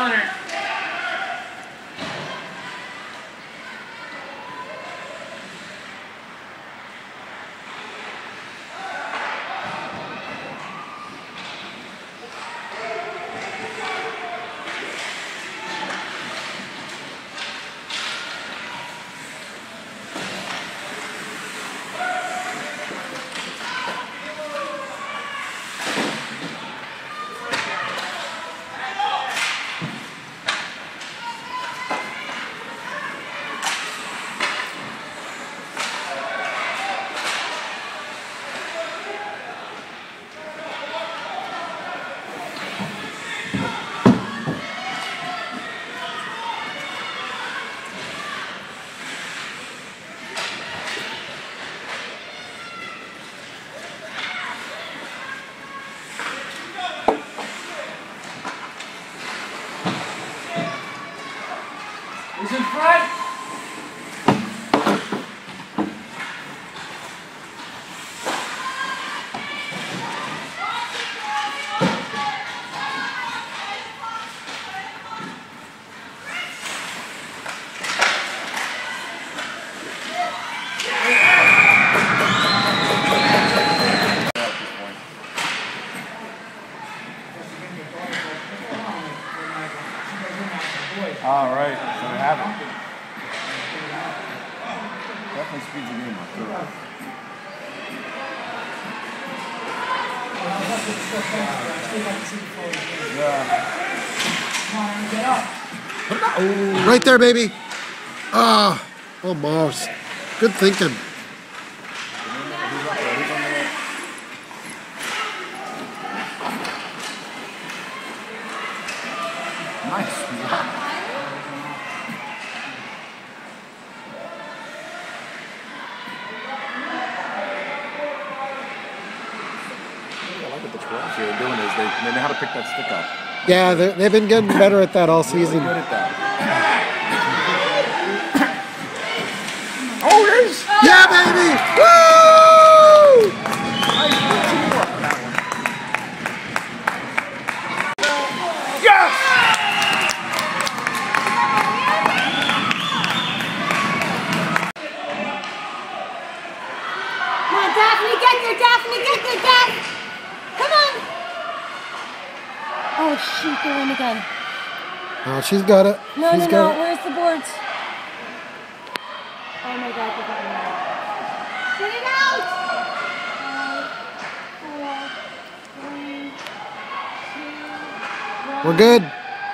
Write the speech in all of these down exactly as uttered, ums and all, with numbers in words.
Connor. Who's in front? All right, so we have it. Definitely speeds the game up. Yeah. Right there, baby. Ah, oh, almost. Good thinking. Nice. The twelves here are doing is they, they know how to pick that stick up. Yeah, they've been getting better at that all season. Good at that. Oh, there's yeah, baby! Woo! Yes! Come on, Daphne, get there, Daphne, get there, Daphne! Come on! Oh shoot, they're in again. Oh, she's got it. No, she's no, got no, it. where's the boards? Oh my god, they're getting out. Get it out! Five, four, three, two, one. We're good.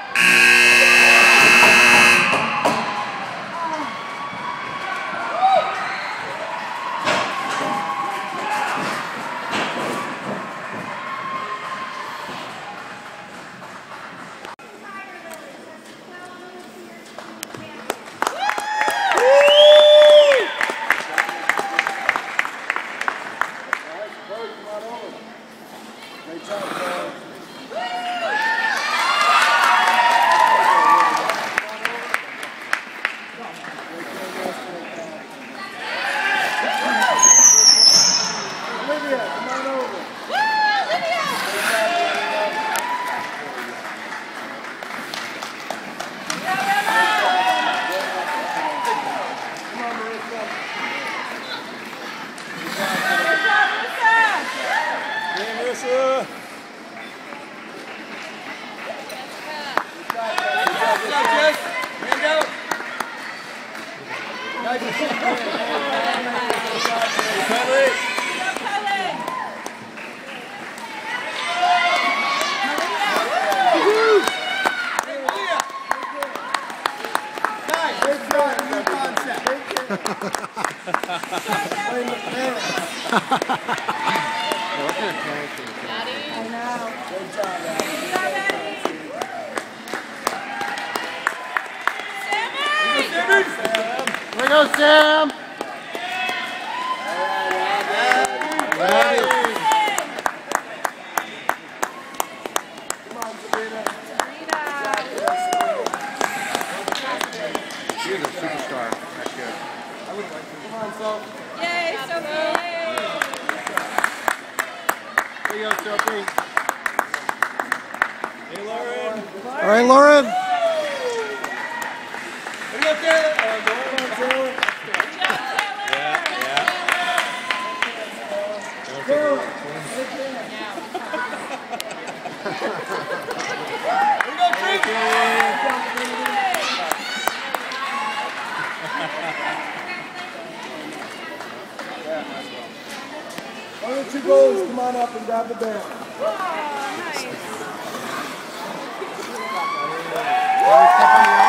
There goes Sam. Ready. She is a superstar. That's good. I would like to. Come on, Sophie. Yay, Sophie. There you go, Sophie. All right, Lauren. There you go, Taylor. Oh, go on, Taylor. Yeah, yeah. Taylor. There you go, Tree. Only two goals. Come on up and grab the band. Oh, nice.